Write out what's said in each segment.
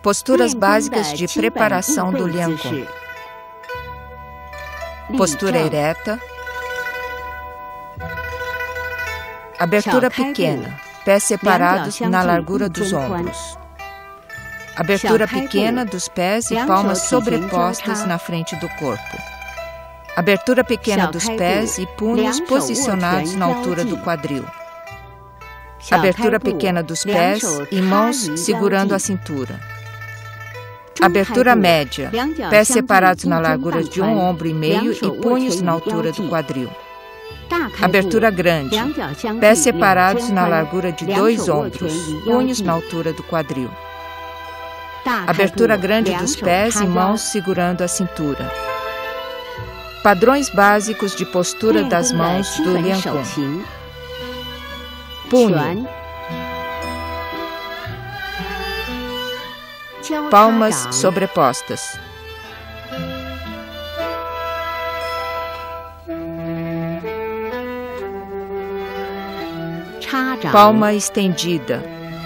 Posturas básicas de preparação do Liankun. Postura ereta. Abertura pequena, pés separados na largura dos ombros. Abertura pequena dos pés e palmas sobrepostas na frente do corpo. Abertura pequena dos pés e punhos posicionados na altura do quadril. Abertura pequena dos pés e mãos segurando a cintura. Abertura média, pés separados na largura de um ombro e meio e punhos na altura do quadril. Abertura grande, pés separados na largura de 2 ombros, punhos na altura do quadril. Abertura grande dos pés e mãos segurando a cintura. Padrões básicos de postura das mãos do Liankun. Punho. Palmas sobrepostas. Palma estendida.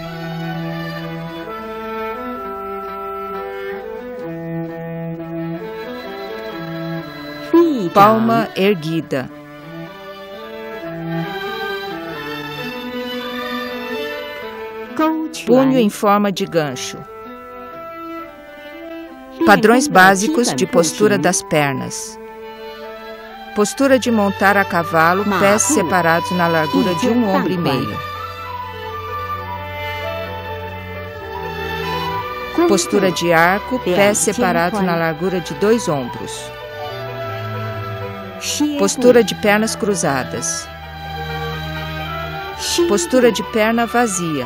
Palma erguida. Punho em forma de gancho. Padrões básicos de postura das pernas. Postura de montar a cavalo, pés separados na largura de um ombro e meio. Postura de arco, pés separados na largura de 2 ombros. Postura de pernas cruzadas. Postura de perna vazia.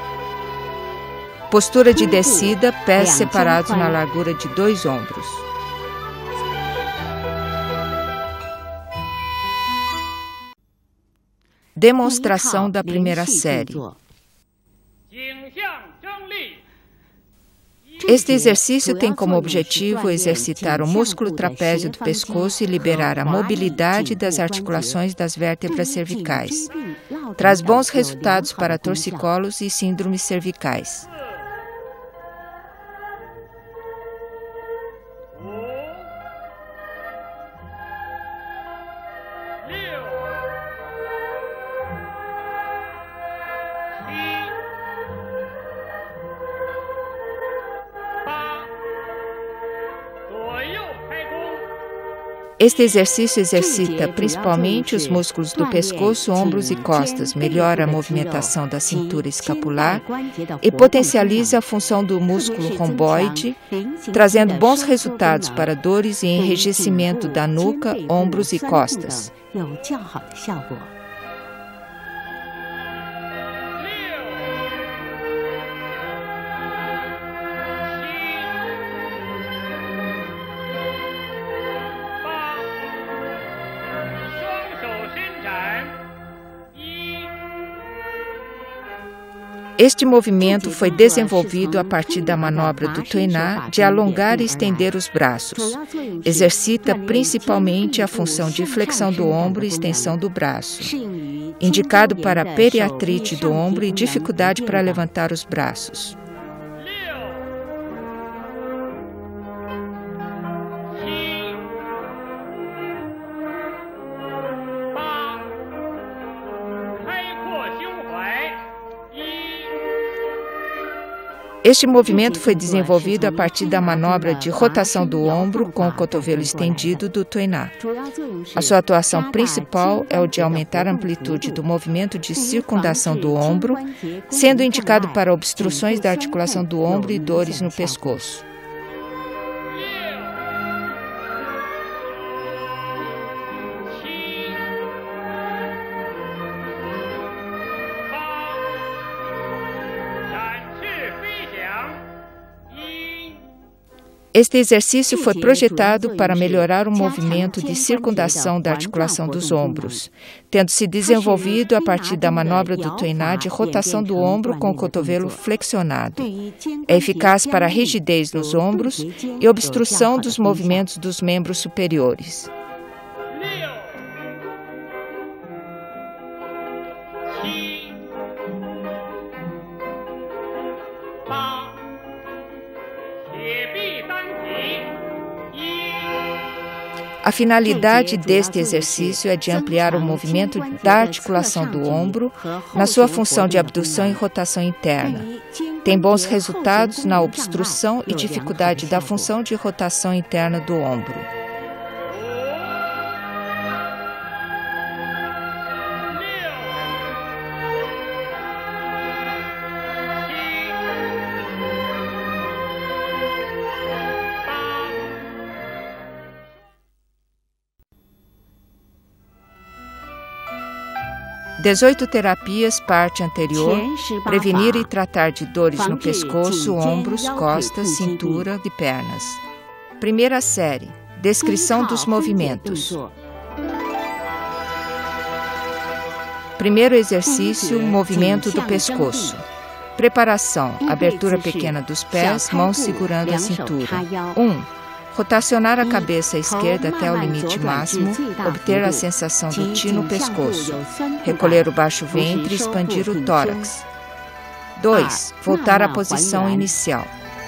Postura de descida, pés separados na largura de 2 ombros. Demonstração da primeira série. Este exercício tem como objetivo exercitar o músculo trapézio do pescoço e liberar a mobilidade das articulações das vértebras cervicais. Traz bons resultados para torcicolos e síndromes cervicais. Este exercício exercita principalmente os músculos do pescoço, ombros e costas, melhora a movimentação da cintura escapular e potencializa a função do músculo romboide, trazendo bons resultados para dores e enrijecimento da nuca, ombros e costas. Este movimento foi desenvolvido a partir da manobra do Tuiná de alongar e estender os braços. Exercita principalmente a função de flexão do ombro e extensão do braço. Indicado para periartrite do ombro e dificuldade para levantar os braços. Este movimento foi desenvolvido a partir da manobra de rotação do ombro com o cotovelo estendido do Tuiná. A sua atuação principal é o de aumentar a amplitude do movimento de circundação do ombro, sendo indicado para obstruções da articulação do ombro e dores no pescoço. Este exercício foi projetado para melhorar o movimento de circundação da articulação dos ombros, tendo se desenvolvido a partir da manobra do Tuiná de rotação do ombro com o cotovelo flexionado. É eficaz para a rigidez nos ombros e obstrução dos movimentos dos membros superiores. A finalidade deste exercício é de ampliar o movimento da articulação do ombro na sua função de abdução e rotação interna. Tem bons resultados na obstrução e dificuldade da função de rotação interna do ombro. Dezoito terapias, parte anterior, prevenir e tratar de dores no pescoço, ombros, costas, cintura e pernas. Primeira série, descrição dos movimentos. Primeiro exercício, movimento do pescoço. Preparação, abertura pequena dos pés, mãos segurando a cintura. 1. Rotacionar a cabeça à esquerda até o limite máximo, obter a sensação do ti no pescoço. Recolher o baixo ventre e expandir o tórax. 2. Voltar à posição inicial.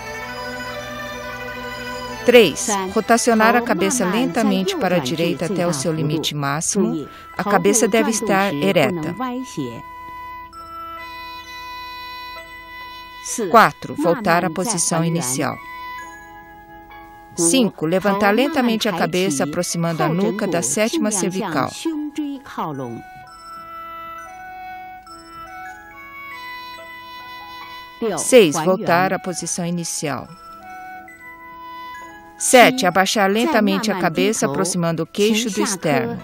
3. Rotacionar a cabeça lentamente para a direita até o seu limite máximo. A cabeça deve estar ereta. 4. Voltar à posição inicial. 5. Levantar lentamente a cabeça, aproximando a nuca da sétima cervical. 6. Voltar à posição inicial. 7. Abaixar lentamente a cabeça, aproximando o queixo do externo.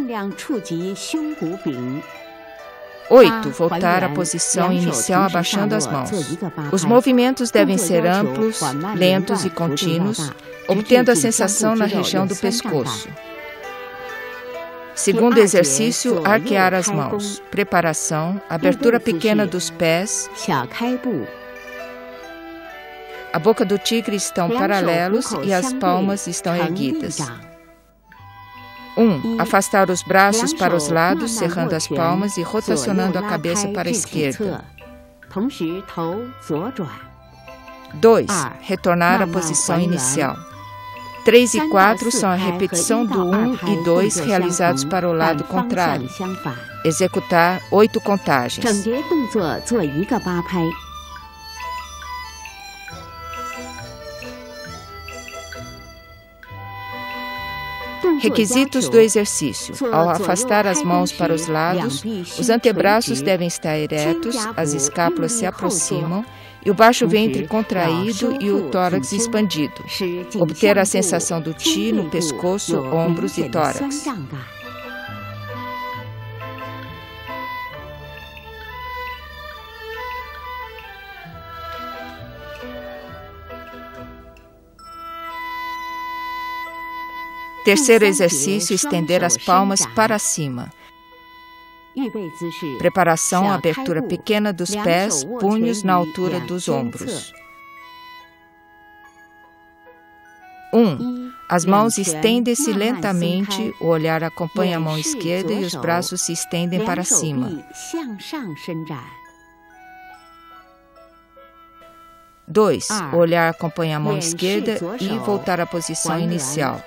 8. Voltar à posição inicial, abaixando as mãos. Os movimentos devem ser amplos, lentos e contínuos, obtendo a sensação na região do pescoço. Segundo exercício, arquear as mãos. Preparação, abertura pequena dos pés. A boca do tigre estão paralelos e as palmas estão erguidas. 1. Afastar os braços para os lados, cerrando as palmas e rotacionando a cabeça para a esquerda. 2. Retornar à posição inicial. 3 e 4 são a repetição do 1 e 2 realizados para o lado contrário. Executar 8 contagens. Requisitos do exercício. Ao afastar as mãos para os lados, os antebraços devem estar eretos, as escápulas se aproximam e o baixo ventre contraído e o tórax expandido. Obter a sensação do ti no pescoço, ombros e tórax. Terceiro exercício, estender as palmas para cima. Preparação, abertura pequena dos pés, punhos na altura dos ombros. 1. As mãos estendem-se lentamente, o olhar acompanha a mão esquerda e os braços se estendem para cima. 2. O olhar acompanha a mão esquerda e voltar à posição inicial.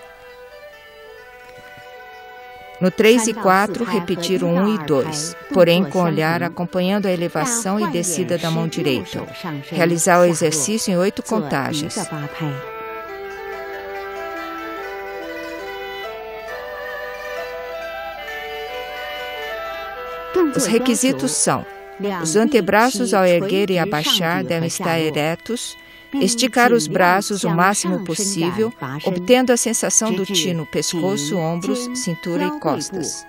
No 3 e 4, repetir o 1 e 2, porém com o olhar acompanhando a elevação e descida da mão direita. Realizar o exercício em 8 contagens. Os requisitos são: os antebraços ao erguer e abaixar devem estar eretos, esticar os braços o máximo possível, obtendo a sensação do ti no pescoço, ombros, cintura e costas.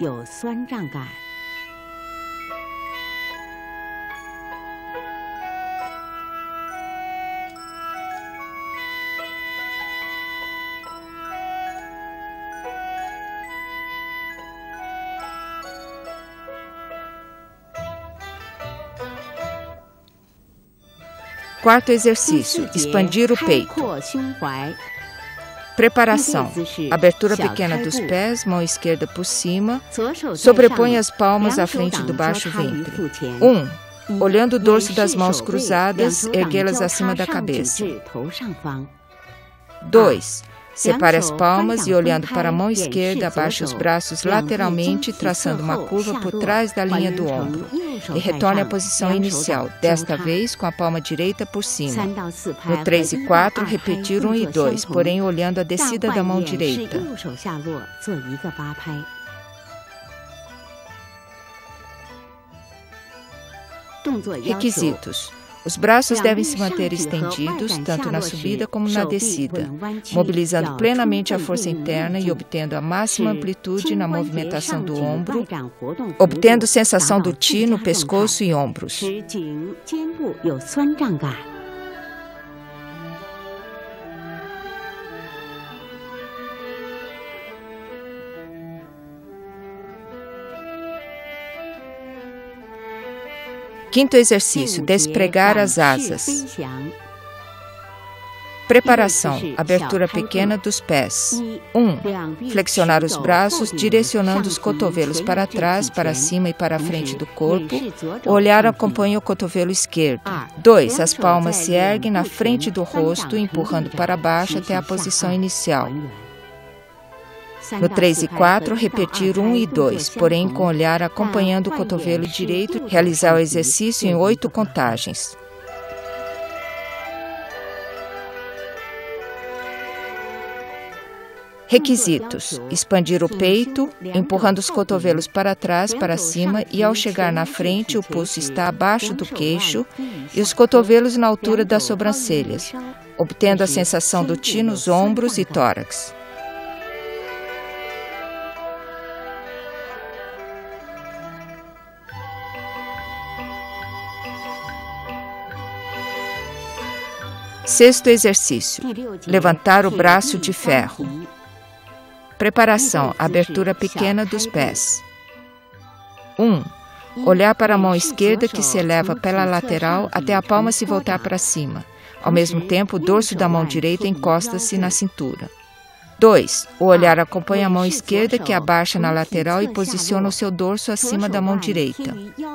Quarto exercício, expandir o peito. Preparação, abertura pequena dos pés, mão esquerda por cima, sobrepõe as palmas à frente do baixo ventre. 1. Olhando o dorso das mãos cruzadas, erguê-las acima da cabeça. 2. Separe as palmas e, olhando para a mão esquerda, abaixe os braços lateralmente, traçando uma curva por trás da linha do ombro. E retorne à posição inicial, desta vez com a palma direita por cima. No 3 e 4, repetir 1 e 2, porém olhando a descida da mão direita. Requisitos. Os braços devem se manter estendidos, tanto na subida como na descida, mobilizando plenamente a força interna e obtendo a máxima amplitude na movimentação do ombro, obtendo sensação do Qi no pescoço e ombros. Quinto exercício, despregar as asas. Preparação, abertura pequena dos pés. 1. Flexionar os braços, direcionando os cotovelos para trás, para cima e para a frente do corpo. O olhar acompanha o cotovelo esquerdo. 2. As palmas se erguem na frente do rosto, empurrando para baixo até a posição inicial. No 3 e 4, repetir 1 e 2, porém com o olhar acompanhando o cotovelo direito, realizar o exercício em 8 contagens. Requisitos: expandir o peito, empurrando os cotovelos para trás, para cima, e ao chegar na frente, o pulso está abaixo do queixo e os cotovelos na altura das sobrancelhas, obtendo a sensação do Qi nos ombros e tórax. Sexto exercício, levantar o braço de ferro. Preparação, abertura pequena dos pés. 1. Olhar para a mão esquerda que se eleva pela lateral até a palma se voltar para cima. Ao mesmo tempo, o dorso da mão direita encosta-se na cintura. 2. O olhar acompanha a mão esquerda que abaixa na lateral e posiciona o seu dorso acima da mão direita.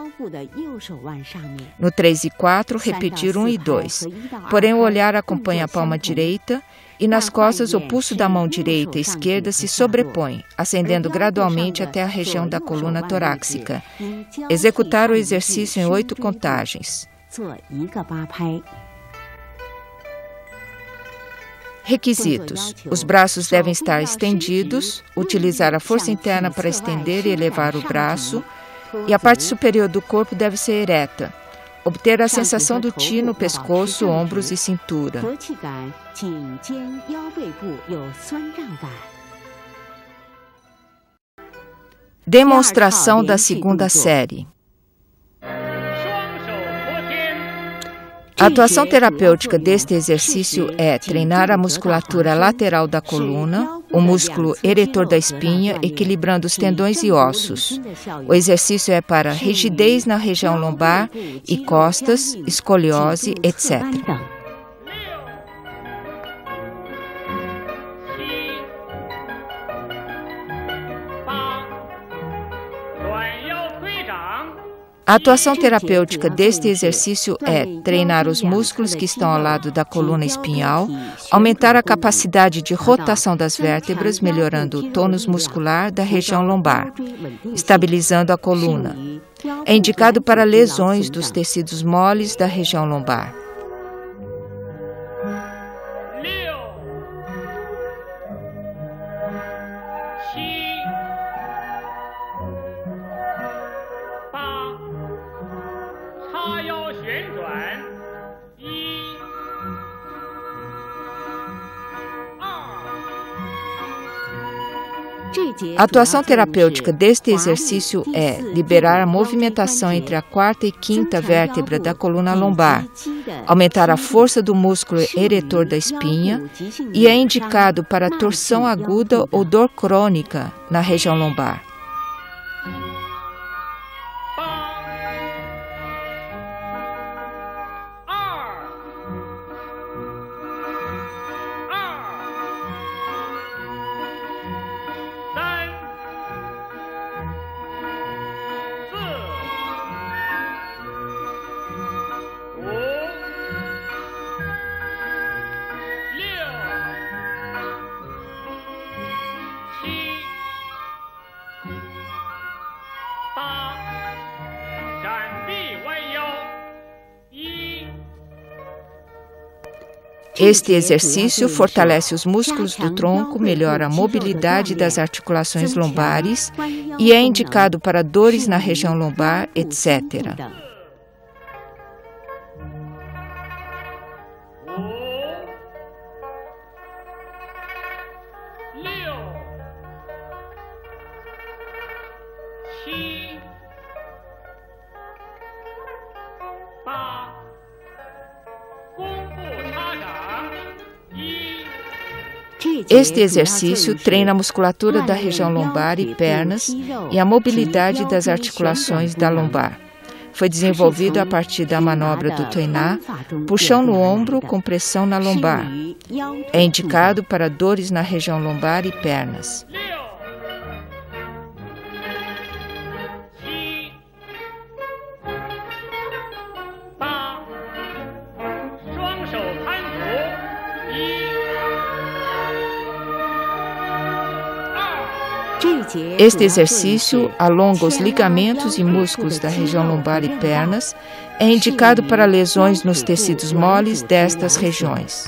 No 3 e 4, repetir 1 e 2. Porém, o olhar acompanha a palma direita e nas costas o pulso da mão direita e esquerda se sobrepõe, ascendendo gradualmente até a região da coluna torácica. Executar o exercício em 8 contagens. Requisitos: os braços devem estar estendidos, utilizar a força interna para estender e elevar o braço, e a parte superior do corpo deve ser ereta. Obter a sensação do Qi no pescoço, ombros e cintura. Demonstração da segunda série. A atuação terapêutica deste exercício é treinar a musculatura lateral da coluna, o músculo eretor da espinha, equilibrando os tendões e ossos. O exercício é para rigidez na região lombar e costas, escoliose, etc. A atuação terapêutica deste exercício é treinar os músculos que estão ao lado da coluna espinhal, aumentar a capacidade de rotação das vértebras, melhorando o tônus muscular da região lombar, estabilizando a coluna. É indicado para lesões dos tecidos moles da região lombar. A atuação terapêutica deste exercício é liberar a movimentação entre a quarta e quinta vértebra da coluna lombar, aumentar a força do músculo eretor da espinha e é indicado para torção aguda ou dor crônica na região lombar. Este exercício fortalece os músculos do tronco, melhora a mobilidade das articulações lombares e é indicado para dores na região lombar, etc. Este exercício treina a musculatura da região lombar e pernas e a mobilidade das articulações da lombar. Foi desenvolvido a partir da manobra do Tuiná, puxão no ombro com pressão na lombar. É indicado para dores na região lombar e pernas. Este exercício alonga os ligamentos e músculos da região lombar e pernas. É indicado para lesões nos tecidos moles destas regiões.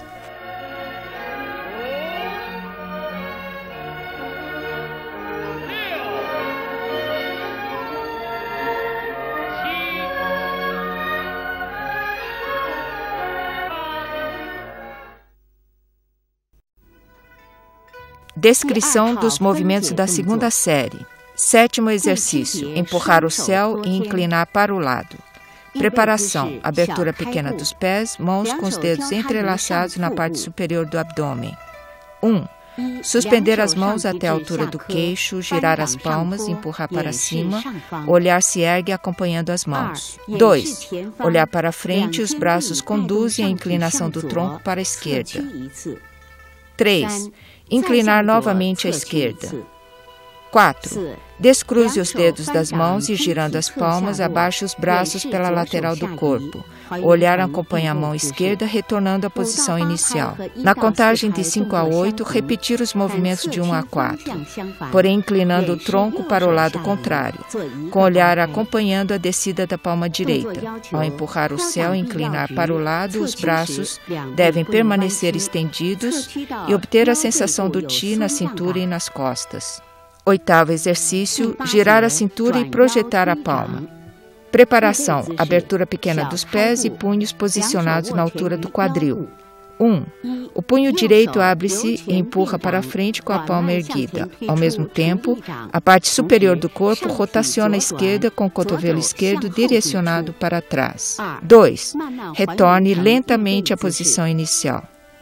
Descrição dos movimentos da segunda série. Sétimo exercício: empurrar o céu e inclinar para o lado. Preparação: abertura pequena dos pés, mãos com os dedos entrelaçados na parte superior do abdômen. 1. Suspender as mãos até a altura do queixo, girar as palmas, empurrar para cima, olhar se ergue acompanhando as mãos. 2. Olhar para frente, os braços conduzem a inclinação do tronco para a esquerda. 3. Inclinar novamente à esquerda. 4. Descruze os dedos das mãos e, girando as palmas, abaixe os braços pela lateral do corpo. O olhar acompanha a mão esquerda, retornando à posição inicial. Na contagem de 5 a 8, repetir os movimentos de 1 a 4, porém inclinando o tronco para o lado contrário, com o olhar acompanhando a descida da palma direita. Ao empurrar o céu e inclinar para o lado, os braços devem permanecer estendidos e obter a sensação do Qi na cintura e nas costas. Oitavo exercício: girar a cintura e projetar a palma. Preparação: abertura pequena dos pés e punhos posicionados na altura do quadril. 1. O punho direito abre-se e empurra para frente com a palma erguida. Ao mesmo tempo, a parte superior do corpo rotaciona à esquerda com o cotovelo esquerdo direcionado para trás. 2. Retorne lentamente à posição inicial.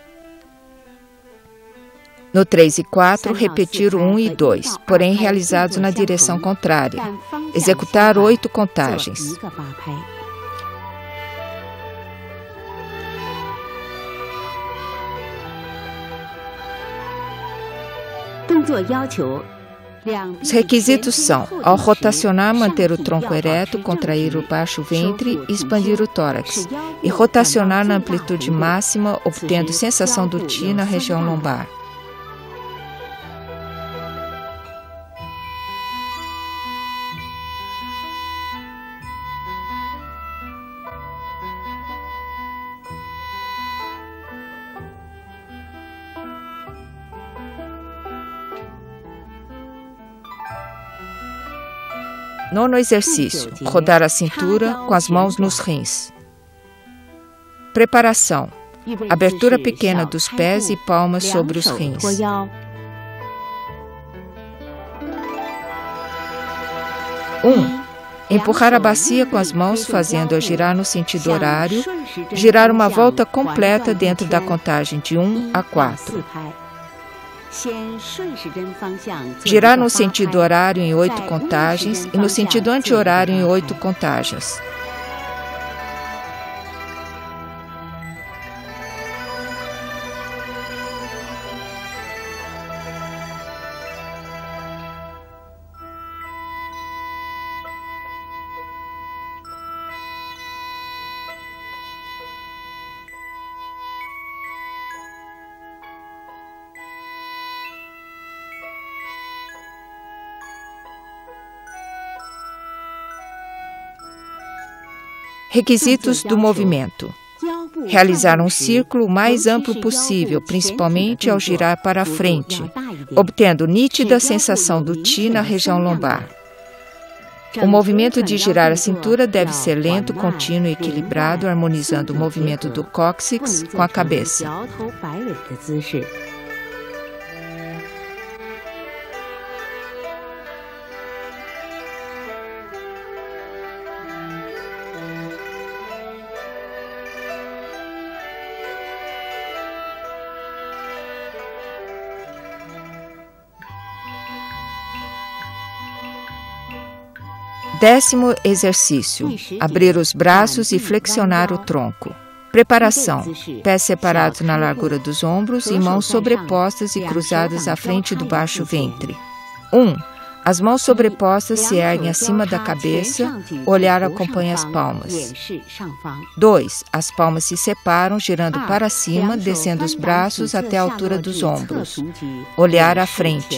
No 3 e 4, repetir o 1 e 2, porém realizados na direção contrária. Executar 8 contagens. Os requisitos são: ao rotacionar, manter o tronco ereto, contrair o baixo ventre e expandir o tórax, e rotacionar na amplitude máxima, obtendo sensação do Qi na região lombar. Nono exercício: rodar a cintura com as mãos nos rins. Preparação: abertura pequena dos pés e palmas sobre os rins. 1. Empurrar a bacia com as mãos, fazendo-a girar no sentido horário. Girar uma volta completa dentro da contagem de 1 a 4. Girar no sentido horário em 8 contagens e no sentido anti-horário em 8 contagens. Requisitos do movimento: Realizar um círculo o mais amplo possível, principalmente ao girar para a frente, obtendo nítida sensação do Qi na região lombar. O movimento de girar a cintura deve ser lento, contínuo e equilibrado, harmonizando o movimento do cóccix com a cabeça. Décimo exercício: abrir os braços e flexionar o tronco. Preparação: pés separados na largura dos ombros e mãos sobrepostas e cruzadas à frente do baixo ventre. 1. As mãos sobrepostas se erguem acima da cabeça, olhar acompanha as palmas. 2. As palmas se separam, girando para cima, descendo os braços até a altura dos ombros. Olhar à frente.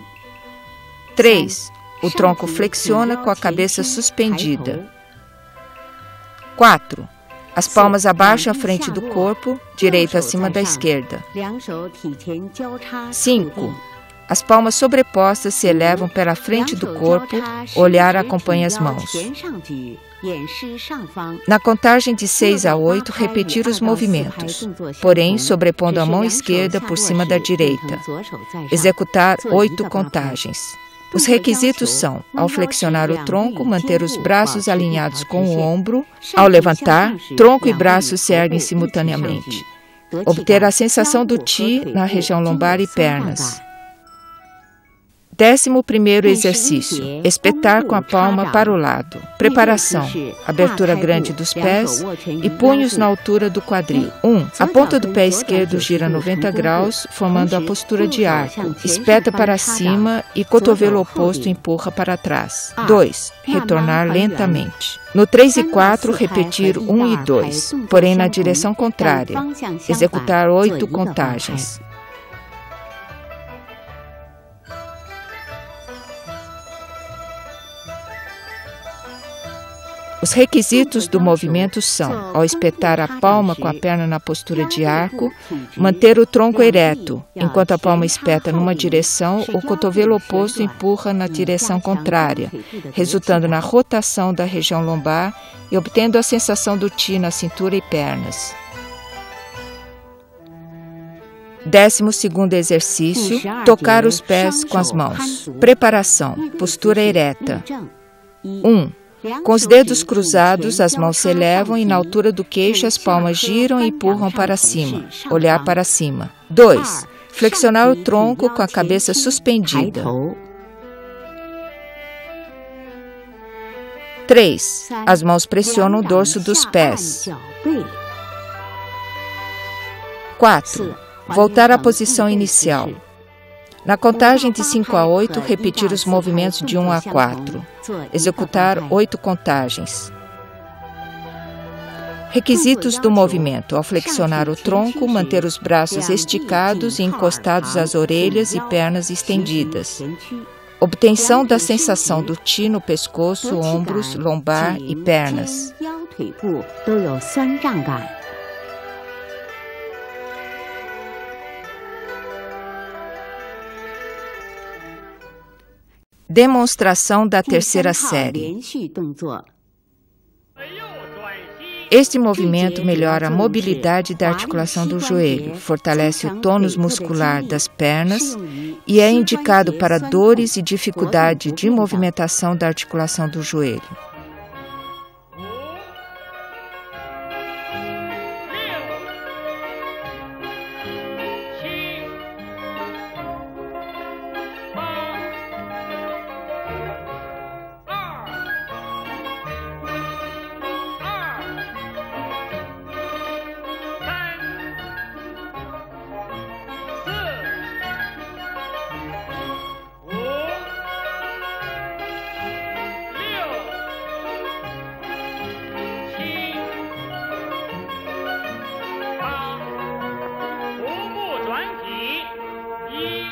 3. O tronco flexiona com a cabeça suspendida. 4. As palmas abaixo à frente do corpo, direita acima da esquerda. 5. As palmas sobrepostas se elevam pela frente do corpo, olhar acompanha as mãos. Na contagem de 6 a 8, repetir os movimentos, porém sobrepondo a mão esquerda por cima da direita. Executar 8 contagens. Os requisitos são: ao flexionar o tronco, manter os braços alinhados com o ombro. Ao levantar, tronco e braços se erguem simultaneamente. Obter a sensação do Qi na região lombar e pernas. 11º exercício: espetar com a palma para o lado. Preparação: abertura grande dos pés e punhos na altura do quadril. 1. A ponta do pé esquerdo gira 90 graus, formando a postura de arco. Espeta para cima e cotovelo oposto empurra para trás. 2. Retornar lentamente. No 3 e 4, repetir 1 e 2, porém na direção contrária. Executar 8 contagens. Os requisitos do movimento são: ao espetar a palma com a perna na postura de arco, manter o tronco ereto. Enquanto a palma espeta numa direção, o cotovelo oposto empurra na direção contrária, resultando na rotação da região lombar e obtendo a sensação do Qi na cintura e pernas. 12º exercício: tocar os pés com as mãos. Preparação: postura ereta. 1. Com os dedos cruzados, as mãos se elevam e na altura do queixo as palmas giram e empurram para cima. Olhar para cima. 2. Flexionar o tronco com a cabeça suspendida. 3. As mãos pressionam o dorso dos pés. 4. Voltar à posição inicial. Na contagem de 5 a 8, repetir os movimentos de 1 a 4. Executar 8 contagens. Requisitos do movimento: ao flexionar o tronco, manter os braços esticados e encostados às orelhas e pernas estendidas. Obtenção da sensação do Qi no pescoço, ombros, lombar e pernas. Demonstração da terceira série. Este movimento melhora a mobilidade da articulação do joelho, fortalece o tônus muscular das pernas e é indicado para dores e dificuldade de movimentação da articulação do joelho.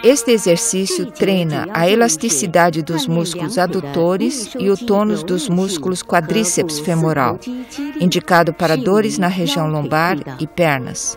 Este exercício treina a elasticidade dos músculos adutores e o tônus dos músculos quadríceps femoral, indicado para dores na região lombar e pernas.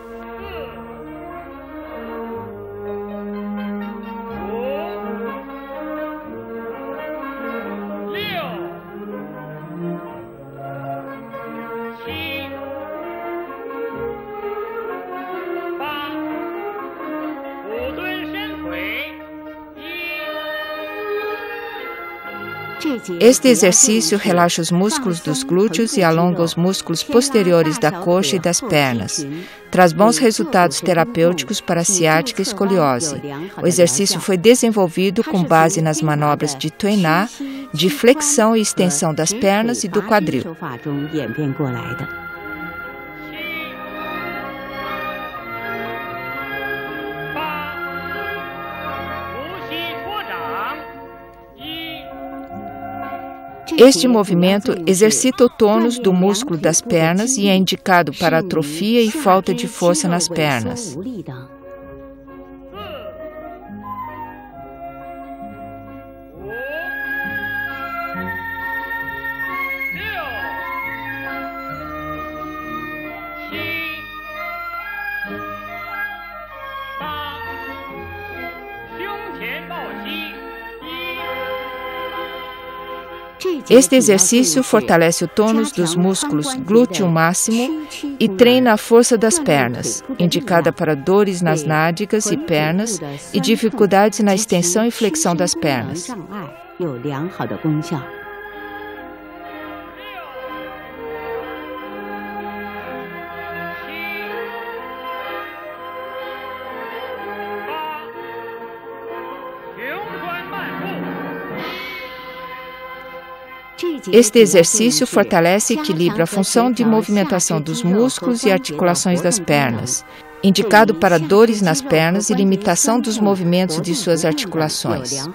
Este exercício relaxa os músculos dos glúteos e alonga os músculos posteriores da coxa e das pernas. Traz bons resultados terapêuticos para a ciática e escoliose. O exercício foi desenvolvido com base nas manobras de Tuinà, de flexão e extensão das pernas e do quadril. Este movimento exercita o tônus do músculo das pernas e é indicado para atrofia e falta de força nas pernas. Este exercício fortalece o tônus dos músculos glúteo máximo e treina a força das pernas, indicada para dores nas nádegas e pernas e dificuldades na extensão e flexão das pernas. Este exercício fortalece e equilibra a função de movimentação dos músculos e articulações das pernas, indicado para dores nas pernas e limitação dos movimentos de suas articulações.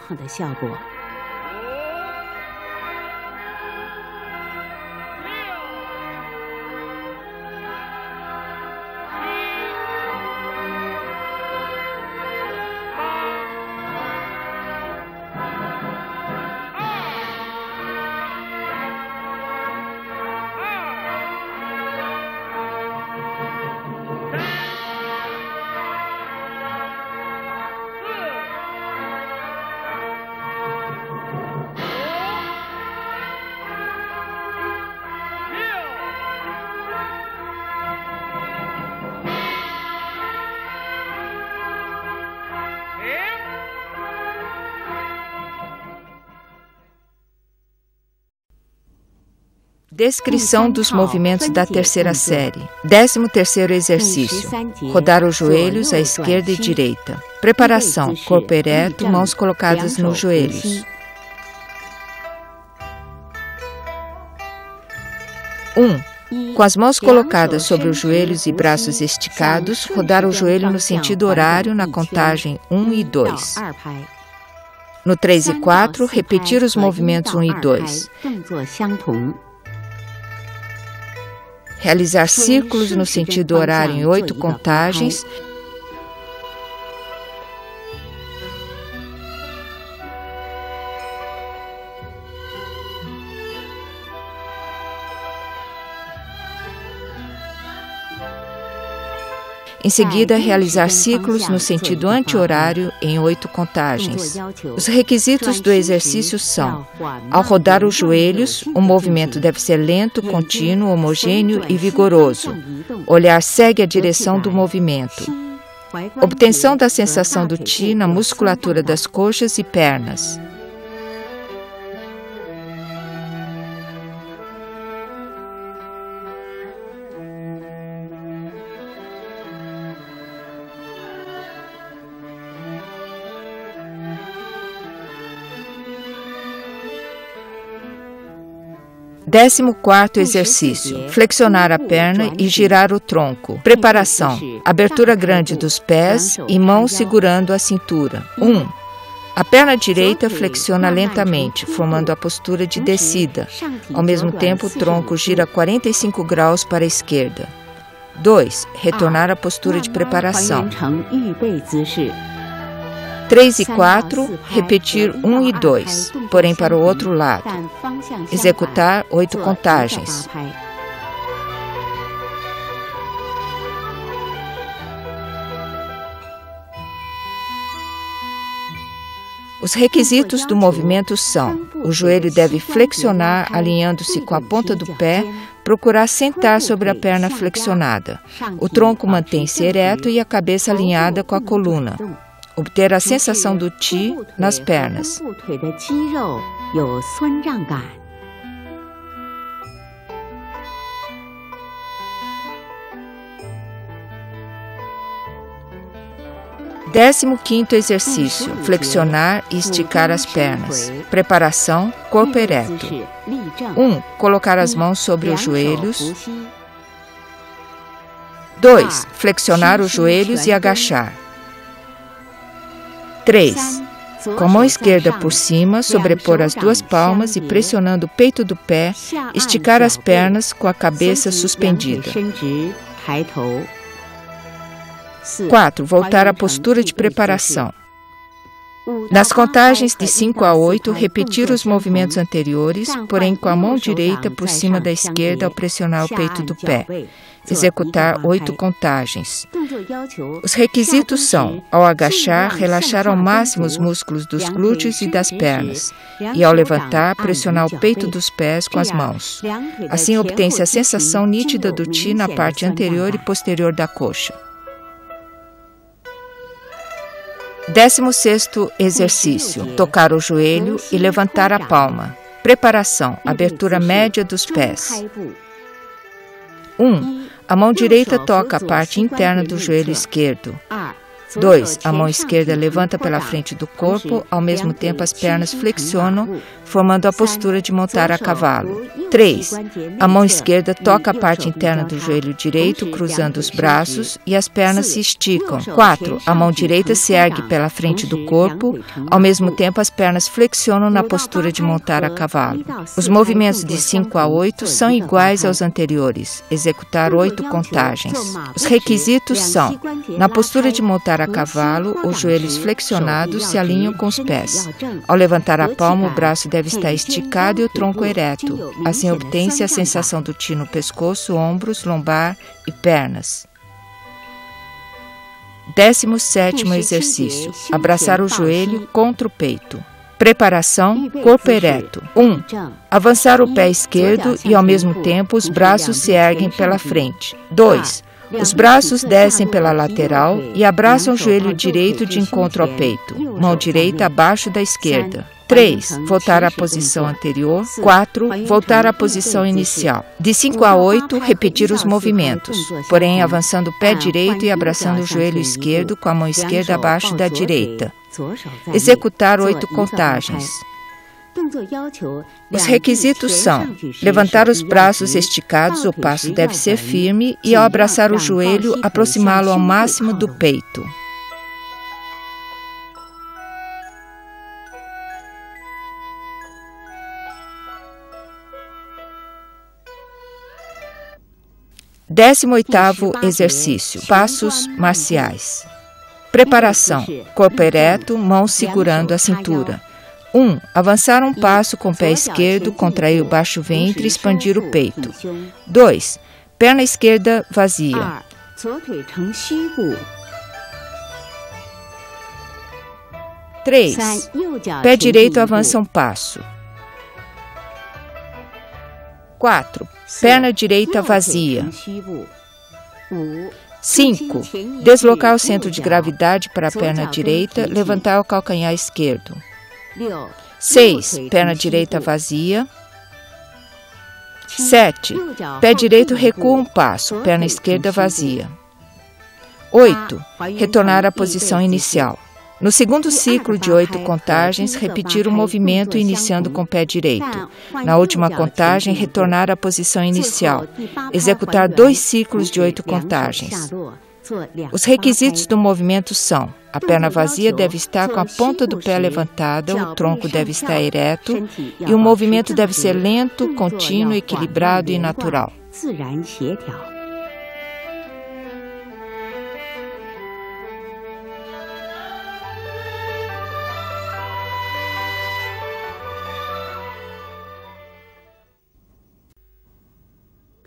Descrição dos movimentos da terceira série. 13º exercício. Rodar os joelhos à esquerda e direita. Preparação. Corpo ereto, mãos colocadas nos joelhos. 1. Com as mãos colocadas sobre os joelhos e braços esticados, rodar o joelho no sentido horário na contagem 1 e 2. No 3 e 4, repetir os movimentos 1 e 2. Realizar círculos no sentido horário em 8 contagens. Em seguida, realizar ciclos no sentido anti-horário em 8 contagens. Os requisitos do exercício são: ao rodar os joelhos, o movimento deve ser lento, contínuo, homogêneo e vigoroso. Olhar segue a direção do movimento. Obtenção da sensação do Qi na musculatura das coxas e pernas. Décimo quarto exercício. Flexionar a perna e girar o tronco. Preparação. Abertura grande dos pés e mãos segurando a cintura. 1. A perna direita flexiona lentamente, formando a postura de descida. Ao mesmo tempo, o tronco gira 45 graus para a esquerda. 2. Retornar à postura de preparação. 3 e 4, repetir 1 e 2, porém para o outro lado. Executar 8 contagens. Os requisitos do movimento são: o joelho deve flexionar, alinhando-se com a ponta do pé, procurar sentar sobre a perna flexionada. O tronco mantém-se ereto e a cabeça alinhada com a coluna. Obter a sensação do Qi nas pernas. Décimo quinto exercício: flexionar e esticar as pernas. Preparação: corpo ereto. 1. Colocar as mãos sobre os joelhos. 2. Flexionar os joelhos e agachar. 3. Com a mão esquerda por cima, sobrepor as duas palmas e pressionando o peito do pé, esticar as pernas com a cabeça suspendida. 4. Voltar à postura de preparação. Nas contagens de 5 a 8, repetir os movimentos anteriores, porém com a mão direita por cima da esquerda ao pressionar o peito do pé. Executar 8 contagens. Os requisitos são: ao agachar, relaxar ao máximo os músculos dos glúteos e das pernas, e ao levantar, pressionar o peito dos pés com as mãos. Assim obtém-se a sensação nítida do Qi na parte anterior e posterior da coxa. 16º exercício: tocar o joelho e levantar a palma. Preparação: abertura média dos pés. 1. A mão direita toca a parte interna do joelho esquerdo. 2. A mão esquerda levanta pela frente do corpo, ao mesmo tempo as pernas flexionam, formando a postura de montar a cavalo. 3. A mão esquerda toca a parte interna do joelho direito, cruzando os braços, e as pernas se esticam. 4. A mão direita se ergue pela frente do corpo, ao mesmo tempo as pernas flexionam na postura de montar a cavalo. Os movimentos de 5 a 8 são iguais aos anteriores. Executar 8 contagens. Os requisitos são: na postura de montar a cavalo, os joelhos flexionados se alinham com os pés. Ao levantar a palma, o braço deve estar esticado e o tronco ereto. Assim obtém-se a sensação do Qi no pescoço, ombros, lombar e pernas. 17º exercício: abraçar o joelho contra o peito. Preparação: corpo ereto. 1. Avançar o pé esquerdo e, ao mesmo tempo, os braços se erguem pela frente. 2. Os braços descem pela lateral e abraçam o joelho direito de encontro ao peito, mão direita abaixo da esquerda. 3. Voltar à posição anterior. 4. Voltar à posição inicial. De 5 a 8, repetir os movimentos, porém avançando o pé direito e abraçando o joelho esquerdo com a mão esquerda abaixo da direita. Executar 8 contagens. Os requisitos são: levantar os braços esticados, o passo deve ser firme, e ao abraçar o joelho, aproximá-lo ao máximo do peito. Décimo oitavo exercício: passos marciais. Preparação: corpo ereto, mãos segurando a cintura. 1. Avançar um passo com o pé esquerdo, contrair o baixo ventre e expandir o peito. 2. Perna esquerda vazia. 3. Pé direito avança um passo. 4. Perna direita vazia. 5. Deslocar o centro de gravidade para a perna direita, levantar o calcanhar esquerdo. 6. Perna direita vazia. 7. Pé direito recua um passo, perna esquerda vazia. 8. Retornar à posição inicial. No segundo ciclo de 8 contagens, repetir o movimento iniciando com o pé direito. Na última contagem, retornar à posição inicial. Executar 2 ciclos de 8 contagens. Os requisitos do movimento são: a perna vazia deve estar com a ponta do pé levantada, o tronco deve estar ereto e o movimento deve ser lento, contínuo, equilibrado e natural.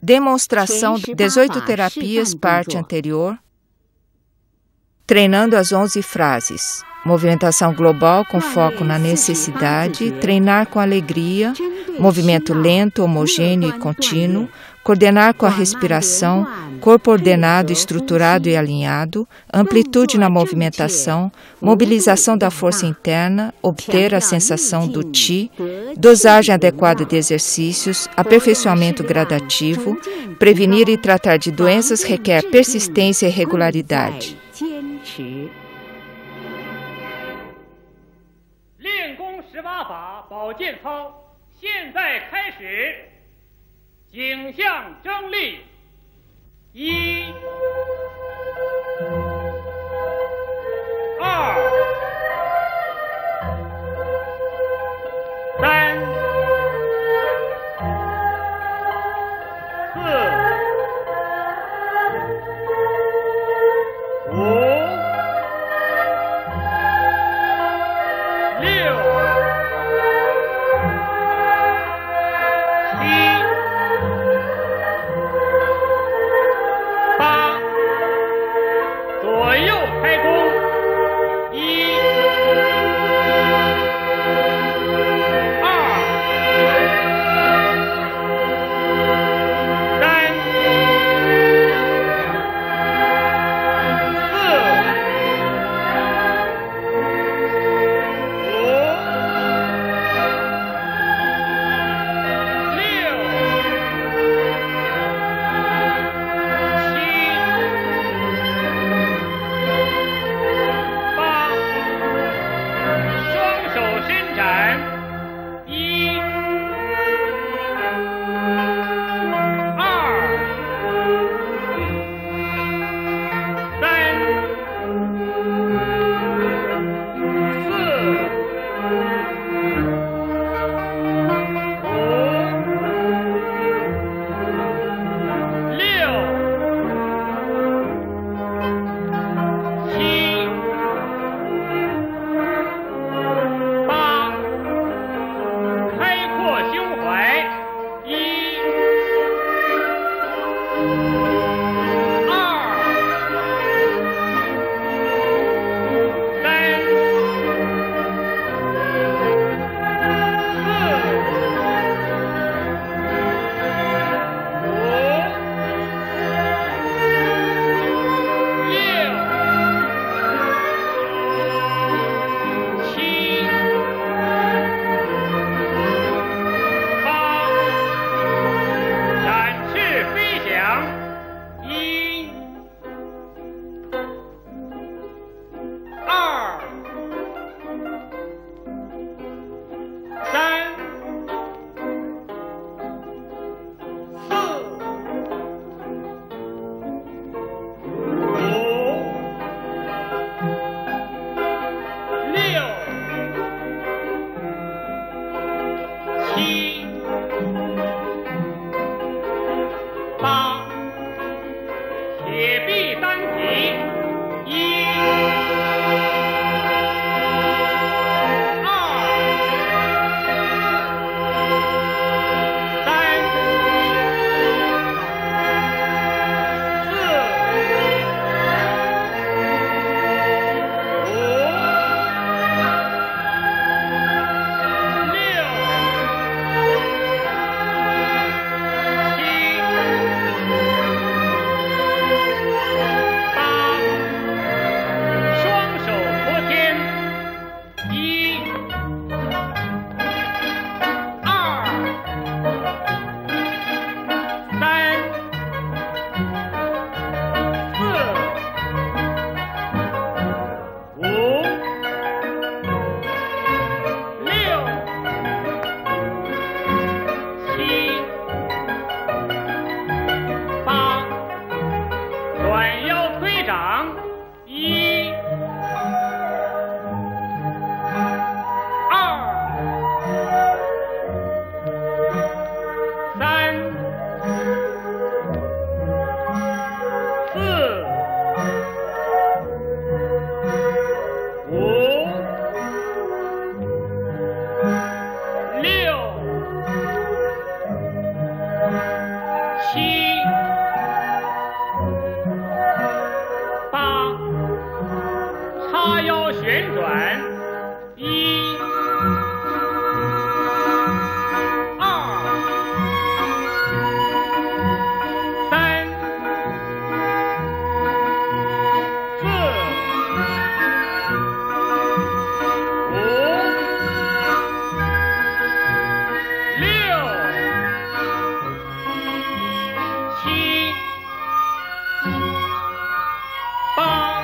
Demonstração 18 terapias, parte anterior. Treinando as 11 frases. Movimentação global com foco na necessidade. Treinar com alegria. Movimento lento, homogêneo e contínuo. Coordenar com a respiração. Corpo ordenado, estruturado e alinhado. Amplitude na movimentação. Mobilização da força interna. Obter a sensação do Qi. Dosagem adequada de exercícios. Aperfeiçoamento gradativo. Prevenir e tratar de doenças requer persistência e regularidade. 练功18法保健操，现在开始。颈项正立，1、2、3、4、5、左右开弓，1、2、3、7 旋转，1、2、3、4、5、6、7、8、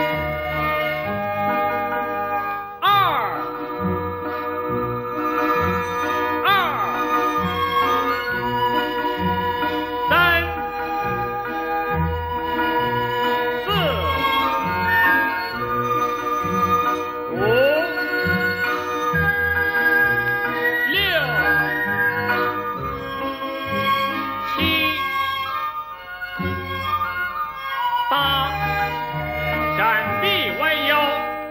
闪臂弯腰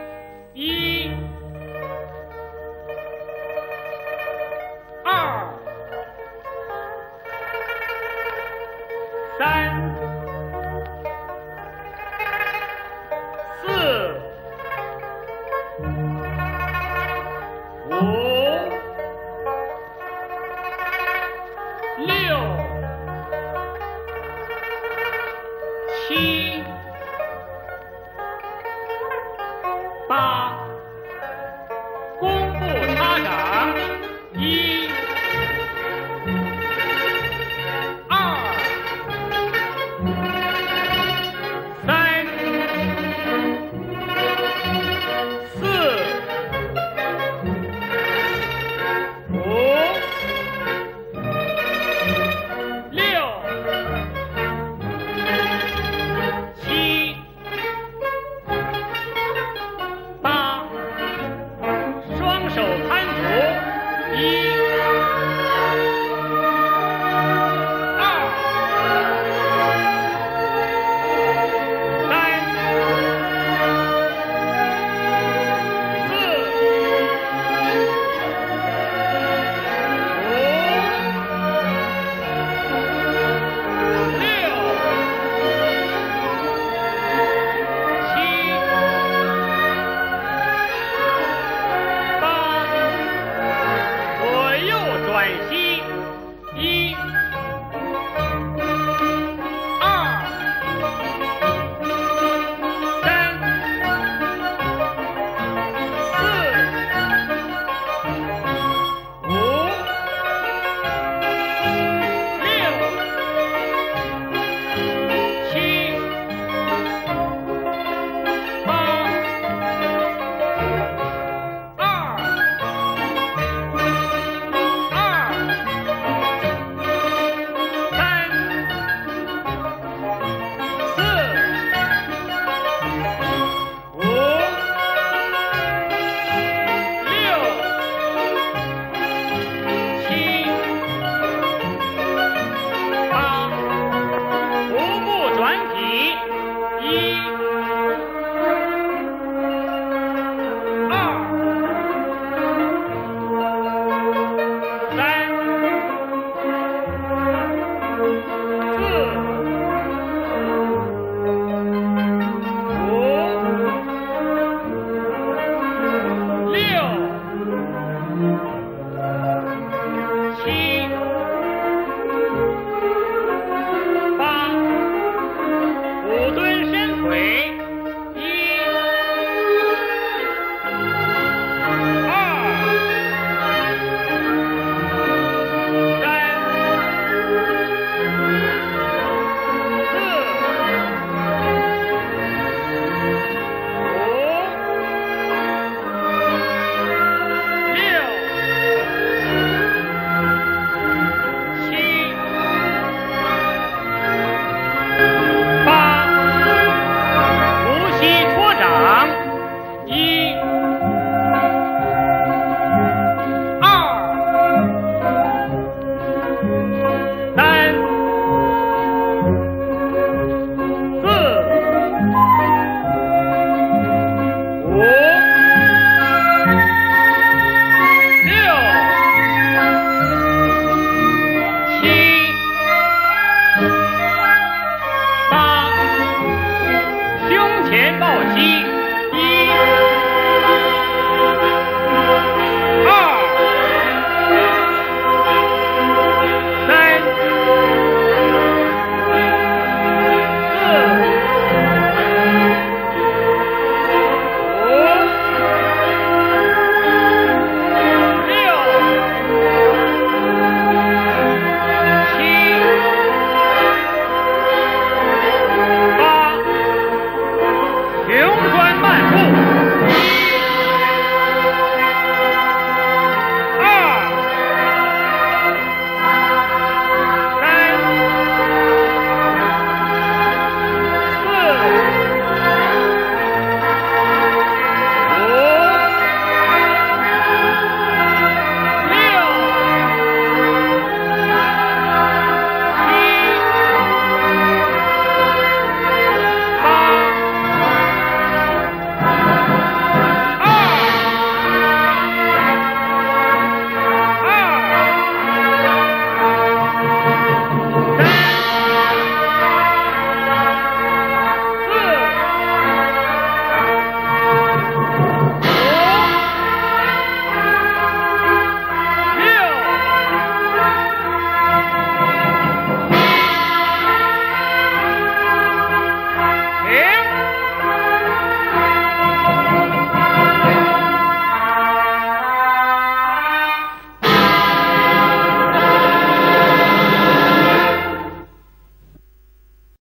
，1、2、3、4、5、6、7、8，弓步擦掌，1、2、3、4、5、6、7、8，双手攀足，1、2、3、4、5、6、转膝，1、2、3、4、5、6、7、8、前抱膝。